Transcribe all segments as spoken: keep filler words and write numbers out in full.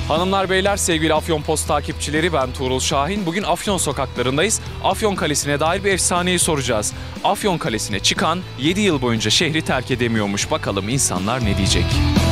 Hanımlar beyler, sevgili Afyonpost takipçileri, ben Tuğrul Şahin. Bugün Afyon sokaklarındayız. Afyon Kalesi'ne dair bir efsaneyi soracağız. Afyon Kalesi'ne çıkan yedi yıl boyunca şehri terk edemiyormuş. Bakalım insanlar ne diyecek?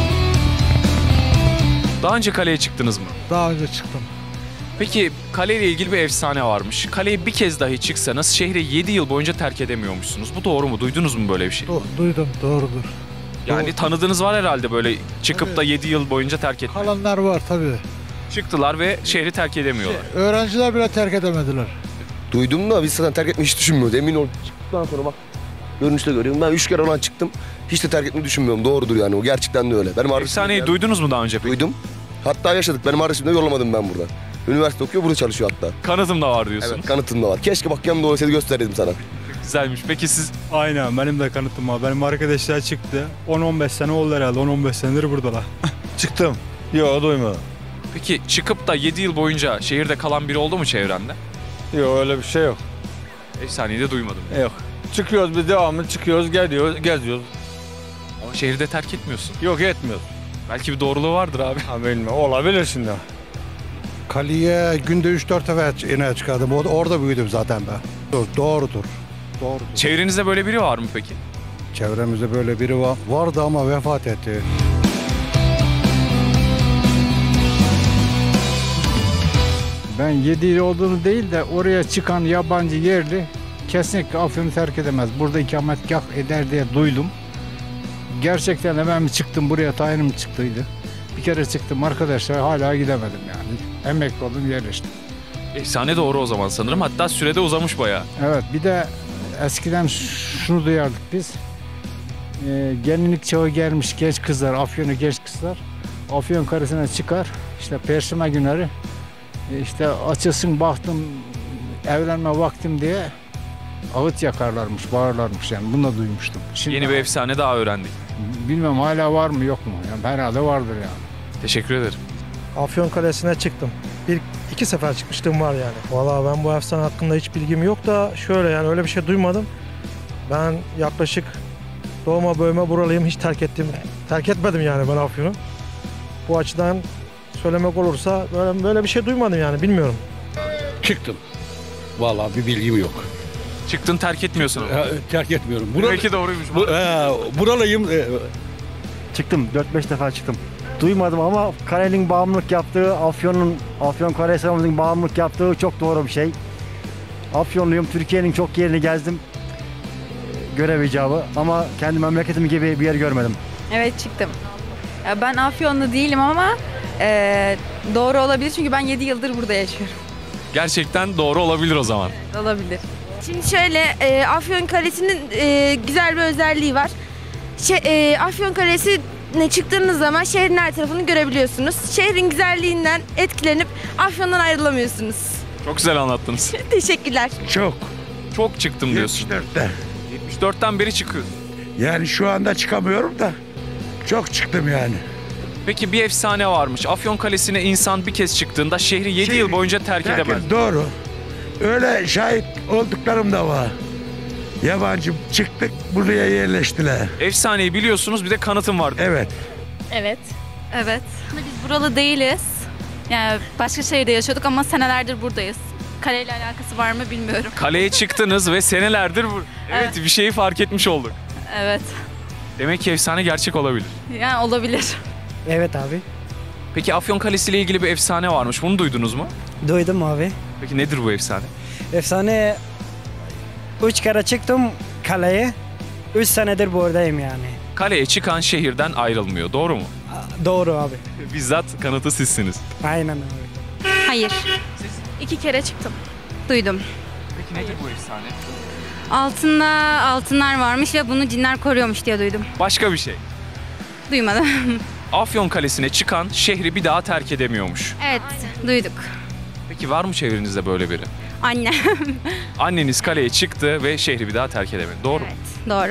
Daha önce kaleye çıktınız mı? Daha önce çıktım. Peki kaleyle ilgili bir efsane varmış. Kaleye bir kez dahi çıksanız şehri yedi yıl boyunca terk edemiyormuşsunuz. Bu doğru mu? Duydunuz mu böyle bir şey? Du duydum, doğrudur. Yani Doğru. Tanıdığınız var herhalde böyle çıkıp tabii da yedi yıl boyunca terk etmek. Kalanlar var tabii. Çıktılar ve şehri terk edemiyorlar. Şey, öğrenciler bile terk edemediler. Duydum da biz zaten terk etmeyi hiç düşünmüyoruz. Emin ol. Çıktıktan sonra bak. Görünüşte görüyorum. Ben üç kere olan çıktım. Hiç de terk etmeyi düşünmüyorum. Doğrudur yani. O gerçekten de öyle. Benim Efsaneyi duydunuz mu daha önce peki? Duydum. Hatta yaşadık. Benim adresimde yollamadım ben burada. Üniversite okuyor, burada çalışıyor hatta. Kanıtım da var diyorsun. Evet, kanıtım da var. Keşke bak yanımda olsaydı gösterdim sana. Güzelmiş. Peki siz? Aynen, benim de kanıtım var. Benim arkadaşlar çıktı. on on beş sene oldu herhalde. on on beş senedir buradalar. Çıktım. Yok, duymadım. Peki çıkıp da yedi yıl boyunca şehirde kalan biri oldu mu çevrende? Yok, öyle bir şey yok. Efsaneyi de duymadım. Yok. Çıkıyoruz biz, devamlı çıkıyoruz, geliyoruz, geziyoruz. Ama şehirde terk etmiyorsun. Yok, etmiyoruz. Belki bir doğruluğu vardır abi. Ha, bilmiyorum. Olabilir şimdi. Kaleye günde üç dört sefer ineğe çıkardım. Orada büyüdüm zaten ben. Doğrudur. Doğrudur. Çevrenizde böyle biri var mı peki? Çevremizde böyle biri var. Vardı ama vefat etti. Ben yedi yıl olduğunu değil de oraya çıkan yabancı yerli kesinlikle Afyon'u terk edemez. Burada ikametgah eder diye duydum. Gerçekten de ben mi çıktım buraya, tayinim çıktıydı. Bir kere çıktım arkadaşlar, hala gidemedim yani. Emekli oldum, yerleştim. Efsane doğru o zaman sanırım. Hatta sürede uzamış bayağı. Evet, bir de eskiden şunu duyardık biz. Ee, gelinlik çağı gelmiş genç kızlar, Afyon'u genç kızlar. Afyon Kalesi'ne çıkar. İşte Perşembe günleri işte açılsın baktım evlenme vaktim diye ağıt yakarlarmış, bağırlarmış yani. Bunu da duymuştum. Şimdi Yeni bir efsane daha öğrendik. Bilmem hala var mı yok mu? Yani herhalde vardır yani. Teşekkür ederim. Afyon Kalesi'ne çıktım. Bir iki sefer çıkmıştım var yani. Vallahi ben bu efsane hakkında hiç bilgim yok da şöyle yani öyle bir şey duymadım. Ben yaklaşık doğma büyüme buralıyım. Hiç terk ettim, terk etmedim yani ben Afyon'u. Bu açıdan söylemek olursa böyle, böyle bir şey duymadım yani, bilmiyorum. Çıktım. Vallahi bir bilgim yok. Çıktın, terk etmiyorsun ama. Ya, terk etmiyorum. Bura, Belki doğruymuş. Bu, e, buralıyım. E, Çıktım. dört beş defa çıktım. Duymadım ama Kale'nin bağımlılık yaptığı, Afyon'un, Afyon Karahisar'ın bağımlılık yaptığı çok doğru bir şey. Afyonluyum. Türkiye'nin çok yerini gezdim. Görev icabı ama kendi memleketim gibi bir yer görmedim. Evet, çıktım. Ya ben Afyonlu değilim ama e, doğru olabilir çünkü ben yedi yıldır burada yaşıyorum. Gerçekten doğru olabilir o zaman. Evet, olabilir. Şimdi şöyle, e, Afyon Kalesi'nin e, güzel bir özelliği var. Şey, e, Afyon Kalesi'ne çıktığınız zaman şehrin her tarafını görebiliyorsunuz. Şehrin güzelliğinden etkilenip Afyon'dan ayrılamıyorsunuz. Çok güzel anlattınız. Teşekkürler. Çok. Çok çıktım diyorsun. yetmiş dörtte. yetmiş dörtten beri çıkıyorsun. Yani şu anda çıkamıyorum da çok çıktım yani. Peki bir efsane varmış. Afyon Kalesi'ne insan bir kez çıktığında şehri yedi yıl boyunca terk, terk edemez. Doğru. Öyle şahit olduklarım da var. Yabancı çıktık, buraya yerleştiler. Efsaneyi biliyorsunuz, bir de kanıtım var. Evet. Evet. Evet. Biz buralı değiliz. Yani başka şehirde yaşıyorduk ama senelerdir buradayız. Kaleyle alakası var mı bilmiyorum. Kaleye çıktınız ve senelerdir bu. Evet, evet, bir şeyi fark etmiş olduk. Evet. Demek ki efsane gerçek olabilir. Yani olabilir. Evet abi. Peki Afyon Kalesi ile ilgili bir efsane varmış. Bunu duydunuz mu? Duydum abi. Peki nedir bu efsane? Efsane, üç kere çıktım kaleye. Üç senedir buradayım yani. Kaleye çıkan şehirden ayrılmıyor. Doğru mu? Doğru abi. Bizzat kanıtı sizsiniz. Aynen abi. Hayır. Siz? İki kere çıktım. Duydum. Peki nedir bu efsane? Altında altınlar varmış ve bunu cinler koruyormuş diye duydum. Başka bir şey? Duymadım. Afyon Kalesi'ne çıkan şehri bir daha terk edemiyormuş. Evet, duyduk. Peki var mı çevrenizde böyle biri? Annem. Anneniz kaleye çıktı ve şehri bir daha terk edemedi. Doğru mu? Evet, doğru.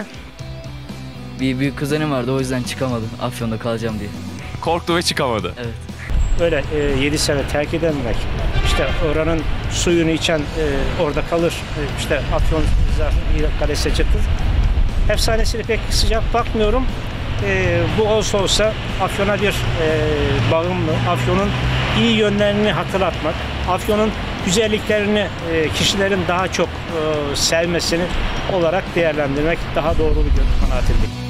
Bir büyük kuzenim vardı, o yüzden çıkamadım. Afyon'da kalacağım diye. Korktu ve çıkamadı. Evet. Böyle e, yedi sene terk edememek, işte oranın suyunu içen e, orada kalır, e, işte Afyon Kalesi'ne çıktı. Efsanesine pek sıcak bakmıyorum. E, bu olsa olsa Afyon'a bir e, bağımlı, Afyon'un iyi yönlerini hatırlatmak, Afyon'un güzelliklerini e, kişilerin daha çok e, sevmesini olarak değerlendirmek daha doğru bir kanaatindeyim.